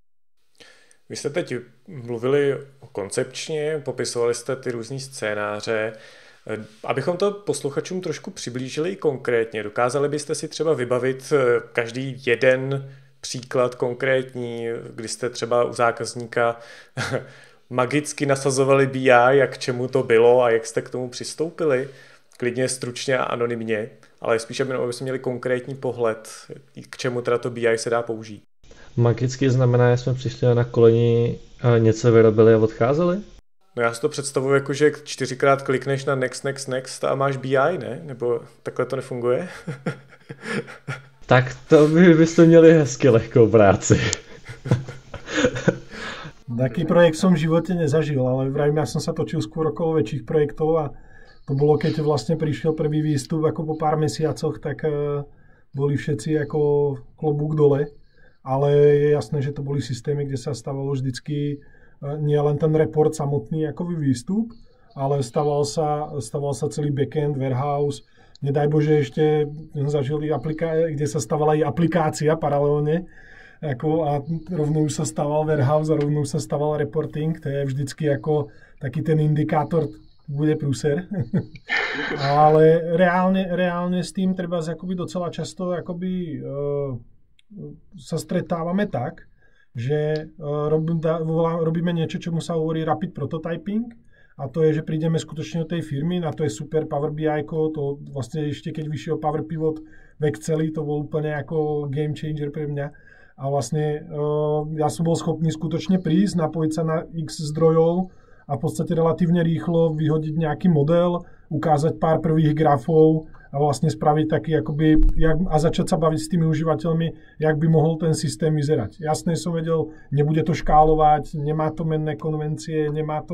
Vy jste teď mluvili koncepčně, popisovali jste ty různý scénáře. Abychom to posluchačům trošku přiblížili i konkrétně, dokázali byste si třeba vybavit každý jeden příklad konkrétní, kdy jste třeba u zákazníka magicky nasazovali B I, jak k čemu to bylo a jak jste k tomu přistoupili, klidně stručně a anonymně, ale spíš, aby jsme měli konkrétní pohled, k čemu teda to B I se dá použít. Magicky znamená, že jsme přišli na koleni a něco vyrobili a odcházeli? No já si to představuji jako, že čtyřikrát klikneš na next, next, next a máš B I, ne? Nebo takhle to nefunguje? Tak to by byste měli hezky lehkou práci. Taký projekt som v živote nezažil, ale vravím, ja som sa točil skôr okolo väčších projektov a to bolo, keď vlastne prišiel prvý výstup ako po pár mesiacoch, tak boli všetci ako klobúk dole, ale je jasné, že to boli systémy, kde sa stavalo vždycky nie len ten report samotný ako výstup, ale staval sa, staval sa celý backend, warehouse. Nedaj Bože, ešte zažili apliká- kde sa stavala aj aplikácia paralelne. Ako, a rovnou sa staval warehouse a rovnou sa staval reporting. To je vždycky ako taký ten indikátor, bude prúser. Ale reálne, reálne s tým treba akoby docela často akoby, uh, sa stretávame tak, že uh, robí, da, robíme niečo, čomu sa hovorí rapid prototyping. A to je, že prídeme skutočne do tej firmy, na to je super Power bé í, to vlastne ešte keď vyšiel Power Pivot v Exceli, to bol úplne ako game changer pre mňa. A vlastne uh, ja som bol schopný skutočne prísť, napojiť sa na x zdrojov a v podstate relatívne rýchlo vyhodiť nejaký model, ukázať pár prvých grafov a vlastne spraviť taký akoby, jak, a začať sa baviť s tými užívateľmi, jak by mohol ten systém vyzerať. Jasne som vedel, nebude to škálovať, nemá to menné konvencie, nemá to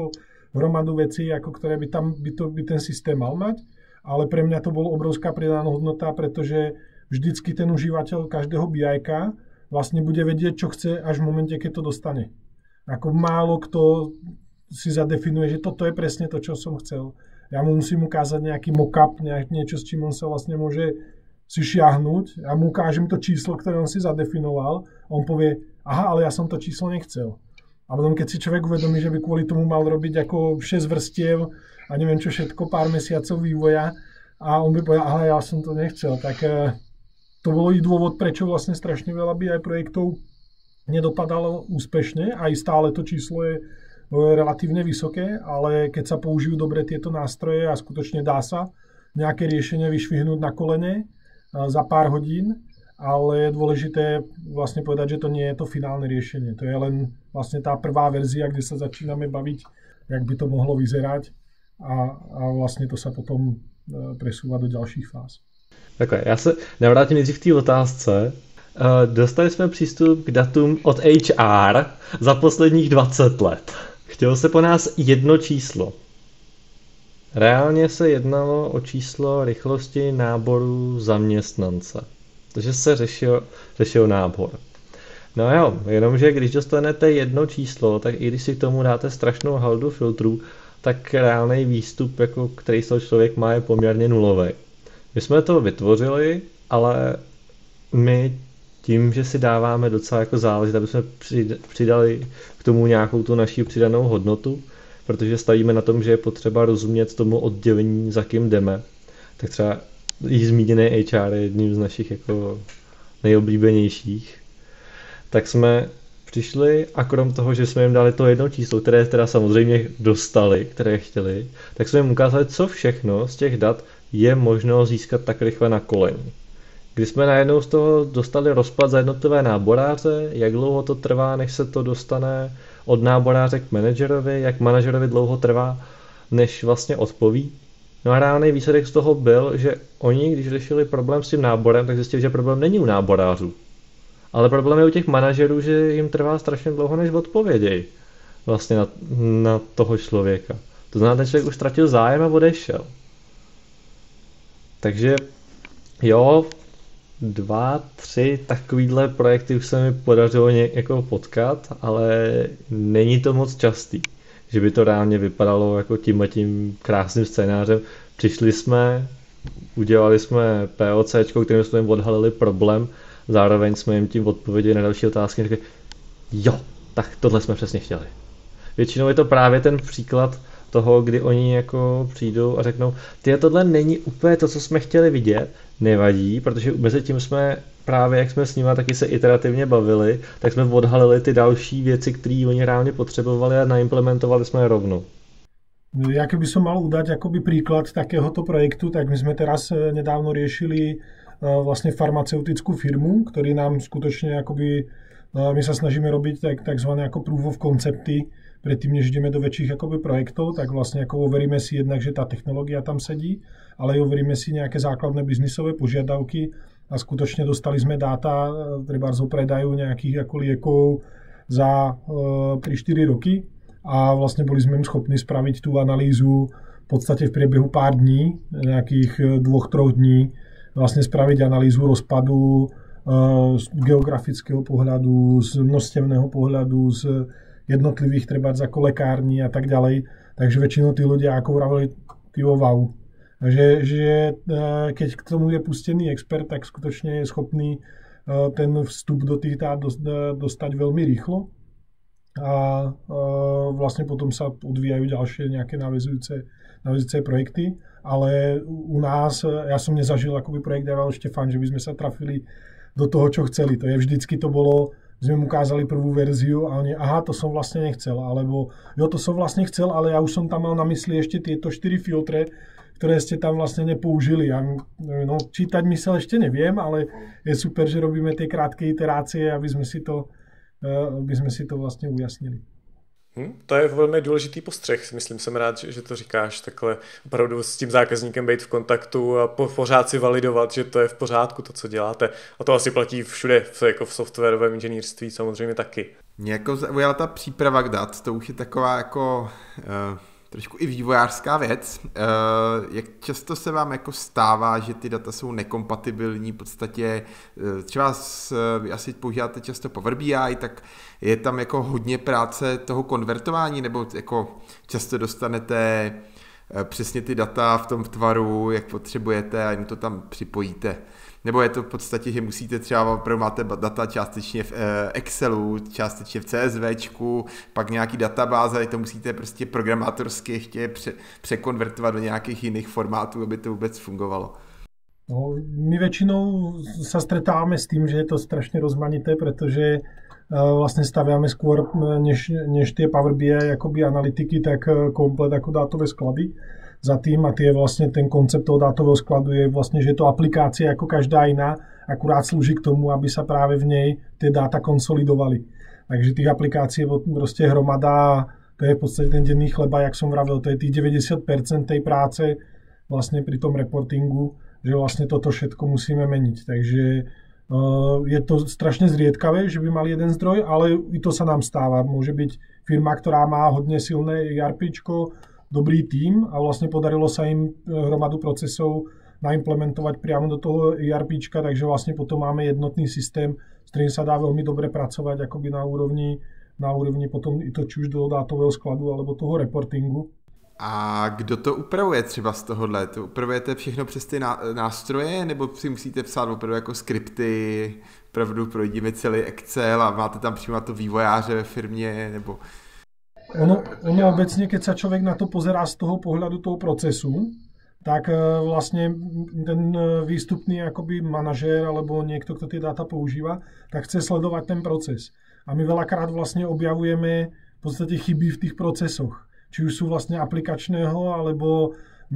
hromadu vecí, ako ktoré by tam by, to, by ten systém mal mať, ale pre mňa to bolo obrovská pridaná hodnota, pretože vždycky ten užívateľ každého bé í-ka vlastne bude vedieť, čo chce až v momente, keď to dostane. Ako málo kto si zadefinuje, že toto je presne to, čo som chcel. Ja mu musím ukázať nejaký mock-up, niečo, s čím on sa vlastne môže si šiahnuť. Ja mu ukážem to číslo, ktoré on si zadefinoval. On povie, aha, ale ja som to číslo nechcel. A potom, keď si človek uvedomí, že by kvôli tomu mal robiť ako šesť vrstiev a neviem čo všetko, pár mesiacov vývoja a on by povedal, aha, ja som to nechcel, tak to bolo i dôvod, prečo vlastne strašne veľa bé í projektov nedopadalo úspešne. Aj stále to číslo je relatívne vysoké, ale keď sa použijú dobre tieto nástroje a skutočne dá sa nejaké riešenie vyšvihnúť na kolene za pár hodín, ale je dôležité vlastne povedať, že to nie je to finálne riešenie. To je len vlastne tá prvá verzia, kde sa začíname baviť, jak by to mohlo vyzerať a, a vlastne to sa potom presúva do ďalších fáz. Takhle, já se navrátím nejdřív v té otázce. Dostali jsme přístup k datům od há er za posledních dvacet let. Chtělo se po nás jedno číslo. Reálně se jednalo o číslo rychlosti náboru zaměstnance. Takže se řešil, řešil nábor. No jo, jenomže když dostanete jedno číslo, tak i když si k tomu dáte strašnou haldu filtrů, tak reálný výstup, jako který z člověk má, je poměrně nulový. My jsme to vytvořili, ale my tím, že si dáváme docela jako záležit, aby jsme přidali k tomu nějakou tu naši přidanou hodnotu, protože stavíme na tom, že je potřeba rozumět tomu oddělení, za kým jdeme, tak třeba již zmíněný há er je jedním z našich jako nejoblíbenějších, tak jsme přišli a krom toho, že jsme jim dali to jedno číslo, které teda samozřejmě dostali, které chtěli, tak jsme jim ukázali, co všechno z těch dat je možno získat tak rychle na koleni. Když jsme najednou z toho dostali rozpad za jednotlivé náboráře, jak dlouho to trvá, než se to dostane od náboráře k manažerovi, jak manažerovi dlouho trvá, než vlastně odpoví. No a reálný výsledek z toho byl, že oni, když řešili problém s tím náborem, tak zjistili, že problém není u náborářů. Ale problém je u těch manažerů, že jim trvá strašně dlouho, než odpovědějí vlastně na, na toho člověka. To znamená, ten člověk už ztratil zájem a odešel. Takže jo, dva, tři takovýhle projekty už se mi podařilo jako potkat, ale není to moc častý, že by to reálně vypadalo jako tím a tím krásným scénářem. Přišli jsme, udělali jsme POCčko, kterým jsme jim odhalili problém, zároveň jsme jim tím odpověděli na další otázky a řekli, jo, tak tohle jsme přesně chtěli. Většinou je to právě ten příklad toho, kdy oni jako přijdou a řeknou, ty tohle není úplně to, co jsme chtěli vidět, nevadí, protože mezi tím jsme právě, jak jsme s nimi taky se iterativně bavili, tak jsme odhalili ty další věci, které oni reálně potřebovali a naimplementovali jsme je rovnou. Ja keby som mal udať akoby príklad takéhoto projektu, tak my sme teraz nedávno riešili vlastne farmaceutickú firmu, ktorý nám skutočne akoby, my sa snažíme robiť tak, takzvané ako proof of concepty, predtým, než ideme do väčších akoby projektov, tak vlastne ako overíme si jednak, že tá technológia tam sedí, ale aj overíme si nejaké základné biznisové požiadavky a skutočne dostali sme dáta treba zo predaju nejakých ako liekov za tri štyri roky a vlastne boli sme schopní spraviť tú analýzu v podstate v priebehu pár dní, nejakých dvoch, troch dní, vlastne spraviť analýzu rozpadu z geografického pohľadu, z množstevného pohľadu, z jednotlivých treba ako lekární a tak ďalej. Takže väčšinou tí ľudia ako vravili, ty wow. Že, že keď k tomu je pustený expert, tak skutočne je schopný ten vstup do tých dát dostať veľmi rýchlo. A vlastne potom sa odvíjajú ďalšie nejaké naväzujúce, naväzujúce projekty. Ale u nás, ja som nezažil akoby projekt Eval Štefan, že by sme sa trafili do toho, čo chceli. To je vždycky to bolo, sme mu ukázali prvú verziu a oni, aha, to som vlastne nechcel, alebo jo, to som vlastne chcel, ale ja už som tam mal na mysli ešte tieto štyri filtre, ktoré ste tam vlastne nepoužili. A no, čítať mysel ešte neviem, ale je super, že robíme tie krátke iterácie, aby sme si to, aby sme si to vlastne ujasnili. Hmm, to je velmi důležitý postřeh. Myslím, jsem rád, že to říkáš takhle opravdu s tím zákazníkem být v kontaktu a po, pořád si validovat, že to je v pořádku to, co děláte. A to asi platí všude, jako v softwarovém inženýrství samozřejmě taky. Mě jako zaujala ta příprava k dat, to už je taková jako uh, trošku i vývojářská věc. Jak často se vám jako stává, že ty data jsou nekompatibilní, v podstatě třeba s, vy asi používáte často Power B I, tak je tam jako hodně práce toho konvertování, nebo jako často dostanete přesně ty data v tom tvaru, jak potřebujete a jim to tam připojíte. Nebo je to v podstatě, že musíte třeba, opravdu máte data částečně v Excelu, částečně v CSVčku, pak nějaký databáze, to musíte prostě programátorsky ještě pře- překonvertovat do nějakých jiných formátů, aby to vůbec fungovalo. No, my väčšinou sa stretávame s tým, že je to strašne rozmanité, pretože vlastne staviame skôr, než, než tie Power B I akoby analytiky, tak komplet ako dátové sklady za tým a tie vlastne ten koncept toho dátového skladu je vlastne, že je to aplikácia ako každá iná, akurát slúži k tomu, aby sa práve v nej tie dáta konsolidovali. Takže tých aplikácií je proste hromada a to je v podstate ten denný chleba, jak som vravel, to je tých deväťdesiat percent tej práce vlastne pri tom reportingu, že vlastne toto všetko musíme meniť. Takže uh, je to strašne zriedkavé, že by mali jeden zdroj, ale i to sa nám stáva. Môže byť firma, ktorá má hodne silné ERPčko, dobrý tím a vlastne podarilo sa im hromadu procesov naimplementovať priamo do toho ERPčka, takže vlastne potom máme jednotný systém, s ktorým sa dá veľmi dobre pracovať akoby na úrovni, na úrovni potom i to či už do dátového skladu alebo toho reportingu. A kdo to upravuje třeba z tohohle? To upravujete všechno přes ty nástroje, nebo si musíte psát opravdu jako skripty, opravdu projdíme celý Excel a máte tam přímo na to vývojáře ve firmě, nebo... Ono, ono obecne, keď sa človek na to pozerá z toho pohľadu toho procesu, tak vlastne ten výstupný akoby manažér alebo niekto, kto tie dáta používa, tak chce sledovať ten proces. A my veľakrát vlastne objavujeme v podstate chyby v tých procesoch. Či už sú vlastne aplikačného alebo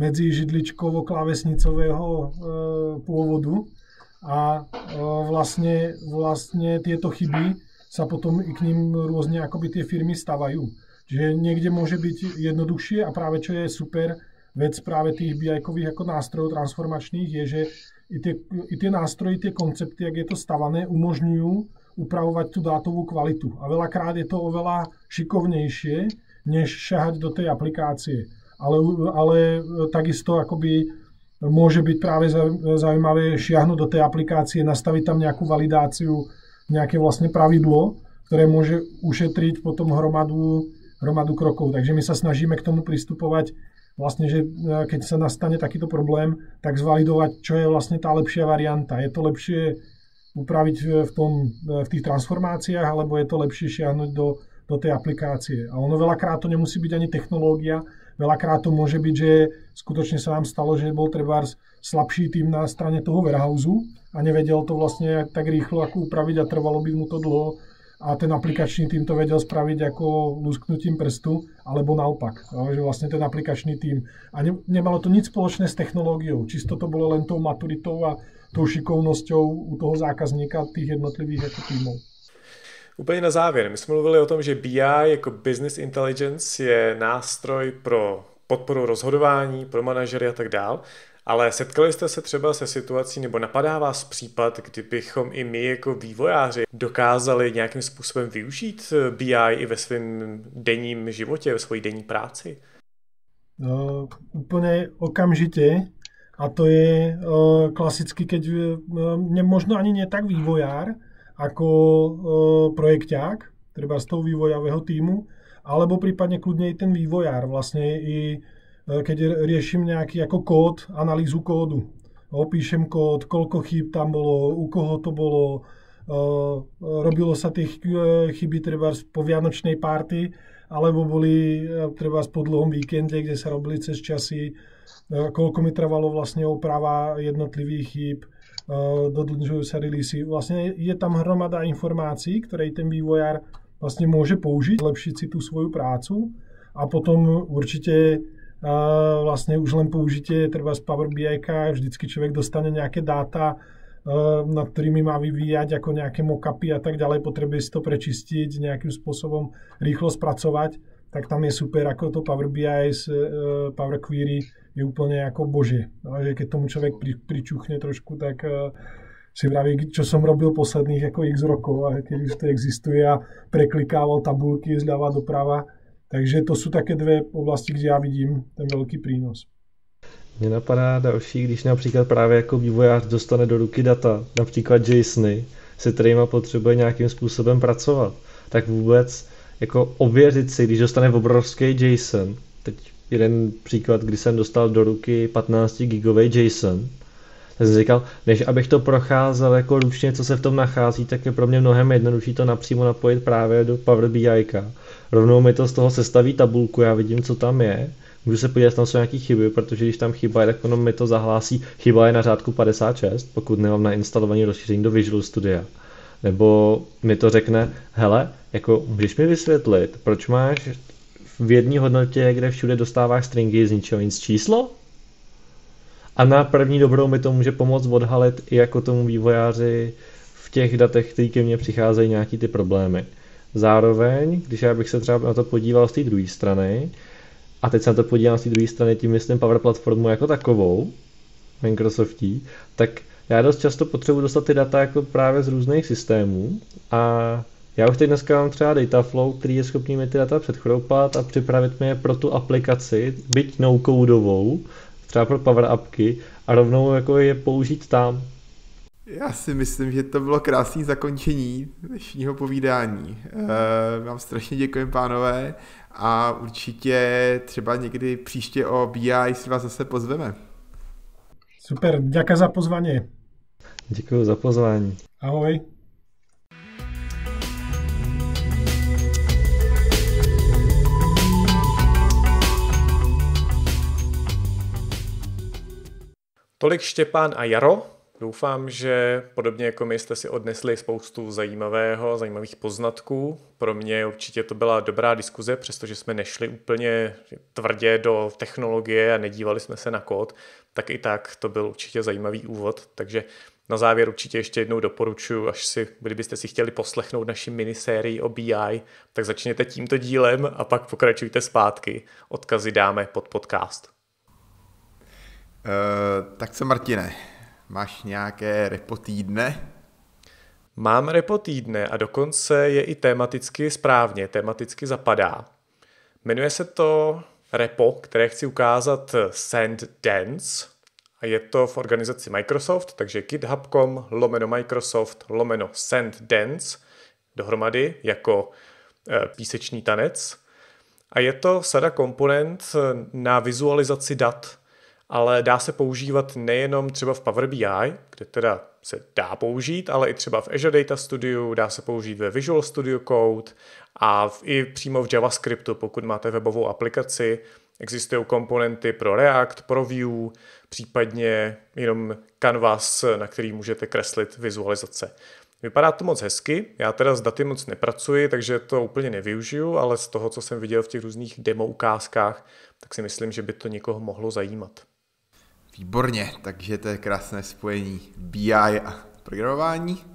medzižidličkovo-klávesnicového e, pôvodu. A e, vlastne, vlastne tieto chyby sa potom i k ním rôzne akoby tie firmy stavajú. Čiže niekde môže byť jednoduchšie a práve čo je super vec práve tých bé í-kových ako nástrojov transformačných je, že i tie, i tie nástroje, tie koncepty, jak je to stavané, umožňujú upravovať tú dátovú kvalitu. A veľakrát je to oveľa šikovnejšie, než šahať do tej aplikácie. Ale, ale takisto akoby môže byť práve zaujímavé šiahnuť do tej aplikácie, nastaviť tam nejakú validáciu, nejaké vlastne pravidlo, ktoré môže ušetriť potom hromadu, hromadu krokov. Takže my sa snažíme k tomu pristupovať vlastne, že keď sa nastane takýto problém, tak zvalidovať, čo je vlastne tá lepšia varianta. Je to lepšie upraviť v, tom, v tých transformáciách, alebo je to lepšie šiahnuť do do tej aplikácie. A ono veľakrát to nemusí byť ani technológia, veľakrát to môže byť, že skutočne sa nám stalo, že bol trebárs slabší tým na strane toho warehouse a nevedel to vlastne tak rýchlo ako upraviť a trvalo by mu to dlho a ten aplikačný tým to vedel spraviť ako lusknutím prstu, alebo naopak, že vlastne ten aplikačný tým. A ne, nemalo to nič spoločné s technológiou, čisto to bolo len tou maturitou a tou šikovnosťou u toho zákazníka tých jednotlivých ako tímov. Úplně na závěr, my jsme mluvili o tom, že B I jako Business Intelligence je nástroj pro podporu rozhodování, pro manažery a tak dál, ale setkali jste se třeba se situací, nebo napadá vás případ, kdybychom i my jako vývojáři dokázali nějakým způsobem využít B I i ve svém denním životě, ve své denní práci? No, úplně okamžitě. A to je uh, klasicky, keď uh, možno ani nie tak vývojár, ako e, projekťák, treba z toho vývojového tímu, alebo prípadne kľudne i ten vývojár. Vlastne i e, keď riešim nejaký ako kód, analýzu kódu. Opíšem kód, koľko chýb tam bolo, u koho to bolo, e, robilo sa tie chyby treba po vianočnej party, alebo boli e, treba po dlhom víkende, kde sa robili cez časy, e, koľko mi trvalo vlastne oprava jednotlivých chýb, dodržujú sa releasy. Vlastne je tam hromada informácií, ktoré ten vývojár vlastne môže použiť, zlepšiť si tú svoju prácu a potom určite vlastne už len použitie treba z Power B I, vždycky človek dostane nejaké dáta, nad ktorými má vyvíjať ako nejaké mockupy a tak ďalej, potrebuje si to prečistiť, nejakým spôsobom rýchlo spracovať, tak tam je super, ako to Power B I z Power Query je úplne ako božie. No, že keď tomu človek pri, pričuchne trošku, tak uh, si vraví, čo som robil posledných ako x rokov, a keď už to existuje a preklikával tabulky zľava doprava, Takže to jsou také dvě oblasti, kde já vidím ten velký přínos. Mně napadá další, když například právě jako vývojář dostane do ruky data, například JSONy, se kterýma potřebuje nějakým způsobem pracovat, tak vůbec jako ověřit si, když dostane obrovský JSON, teď jeden příklad, kdy jsem dostal do ruky patnáct gigový JSON, tak jsem říkal, než abych to procházel jako ručně, co se v tom nachází, tak je pro mě mnohem jednodušší to napřímo napojit právě do Power B I. Rovnou mi to z toho sestaví tabulku, já vidím, co tam je, můžu se podívat, tam jsou nějaké chyby, protože když tam chyba je, tak ono mi to zahlásí, chyba je na řádku padesát šest, pokud nemám nainstalovaný rozšíření do Visual Studia. Nebo mi to řekne, hele, jako můžeš mi vysvětlit, proč máš v jedné hodnotě, kde všude dostáváš stringy z ničeho nic číslo? A na první dobrou mi to může pomoct odhalit i jako tomu vývojáři v těch datech, které ke mně přicházejí nějaký ty problémy. Zároveň, když já bych se třeba na to podíval z té druhé strany, a teď se na to podívám z té druhé strany, tím myslím Power Platformu jako takovou, Microsoftí, tak já dost často potřebuji dostat ty data jako právě z různých systémů a já už teď dneska mám třeba Dataflow, který je schopný mi ty data předchroupat a připravit mi je pro tu aplikaci, byť no-codovou, třeba pro Power Appky a rovnou jako je použít tam. Já si myslím, že to bylo krásné zakončení dnešního povídání. E, vám strašně děkuji, pánové, a určitě třeba někdy příště o B I si vás zase pozveme. Super, děkuji za pozvání. Děkuji za pozvání. Ahoj. Tolik Štěpán a Jaro. Doufám, že podobně jako my jste si odnesli spoustu zajímavého, zajímavých poznatků. Pro mě určitě to byla dobrá diskuze, přestože jsme nešli úplně tvrdě do technologie a nedívali jsme se na kód, tak i tak to byl určitě zajímavý úvod. Takže na závěr určitě ještě jednou doporučuji, až si, kdybyste si chtěli poslechnout naši minisérii o B I, tak začněte tímto dílem a pak pokračujte zpátky. Odkazy dáme pod podcast. Uh, tak co, Martine? Máš nějaké repo týdne? Mám repo týdne a dokonce je i tematicky správně, tematicky zapadá. Jmenuje se to repo, které chci ukázat SandDance a je to v organizaci Microsoft, takže github.com lomeno Microsoft lomeno SandDance dohromady jako písečný tanec. A je to sada komponent na vizualizaci dat, ale dá se používat nejenom třeba v Power B I, kde teda se dá použít, ale i třeba v Azure Data Studio, dá se použít ve Visual Studio Code a v, i přímo v JavaScriptu, pokud máte webovou aplikaci. Existují komponenty pro React, pro Vue, případně jenom Canvas, na který můžete kreslit vizualizace. Vypadá to moc hezky, já teda s daty moc nepracuji, takže to úplně nevyužiju, ale z toho, co jsem viděl v těch různých demo ukázkách, tak si myslím, že by to někoho mohlo zajímat. Výborně, takže to je krásné spojení B I a programování.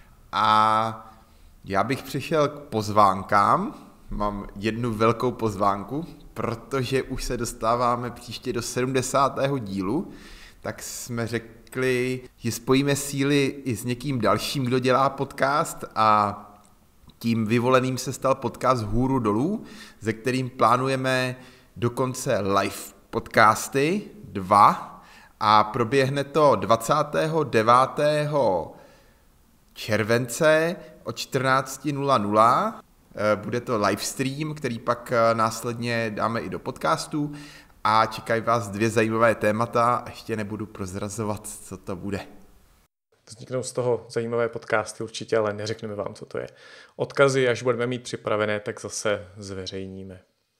A já bych přešel k pozvánkám. Mám jednu velkou pozvánku, protože už se dostáváme příště do sedmdesátého dílu, tak jsme řekli, že spojíme síly i s někým dalším, kdo dělá podcast, a tím vyvoleným se stal podcast Hůru dolů, ze kterým plánujeme dokonce live podcasty, dva, a proběhne to dvacátého devátého července o čtrnáct nula nula. Bude to livestream, který pak následně dáme i do podcastu, a čekají vás dvě zajímavé témata. Ještě nebudu prozrazovat, co to bude. Vzniknou z toho zajímavé podcasty určitě, ale neřekneme vám, co to je. Odkazy, až budeme mít připravené, tak zase zveřejníme.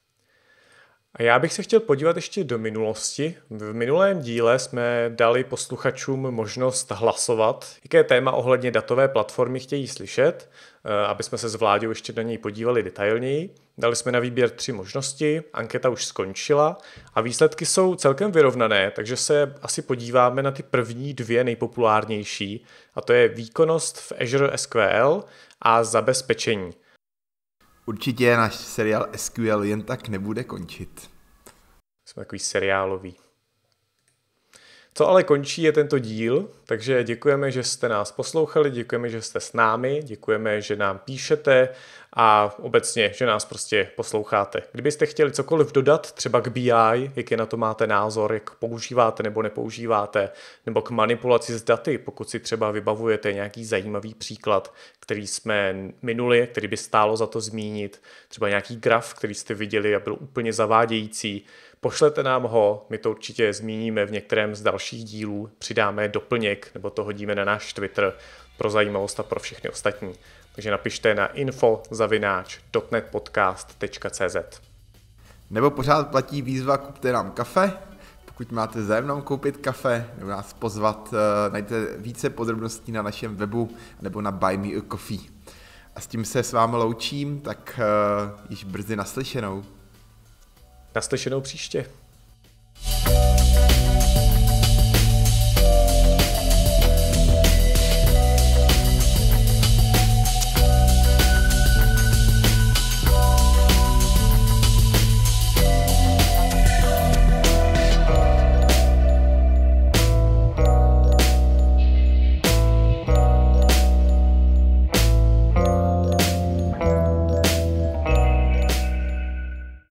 A já bych se chtěl podívat ještě do minulosti. V minulém díle jsme dali posluchačům možnost hlasovat, jaké téma ohledně datové platformy chtějí slyšet, aby jsme se s Vláďou ještě na něj podívali detailněji. Dali jsme na výběr tři možnosti, anketa už skončila a výsledky jsou celkem vyrovnané, takže se asi podíváme na ty první dvě nejpopulárnější, a to je výkonnost v Azure S Q L a zabezpečení. Určitě náš seriál S Q L jen tak nebude končit. Jsme takový seriálový. Co ale končí je tento díl, takže děkujeme, že jste nás poslouchali, děkujeme, že jste s námi, děkujeme, že nám píšete a obecně, že nás prostě posloucháte. Kdybyste chtěli cokoliv dodat, třeba k B I, jaký na to máte názor, jak používáte nebo nepoužíváte, nebo k manipulaci s daty, pokud si třeba vybavujete nějaký zajímavý příklad, který jsme minuli, který by stálo za to zmínit, třeba nějaký graf, který jste viděli a byl úplně zavádějící, pošlete nám ho, my to určitě zmíníme v některém z dalších dílů, přidáme doplněk nebo to hodíme na náš Twitter pro zajímavost a pro všechny ostatní. Takže napište na info zavináč dot net podcast tečka cé zet. Nebo pořád platí výzva kupte nám kafe. Pokud máte zájem nám koupit kafe nebo nás pozvat, najdete více podrobností na našem webu nebo na Buy Me a Coffee. A s tím se s vámi loučím, tak uh, již brzy naslyšenou. Naslyšenou příště.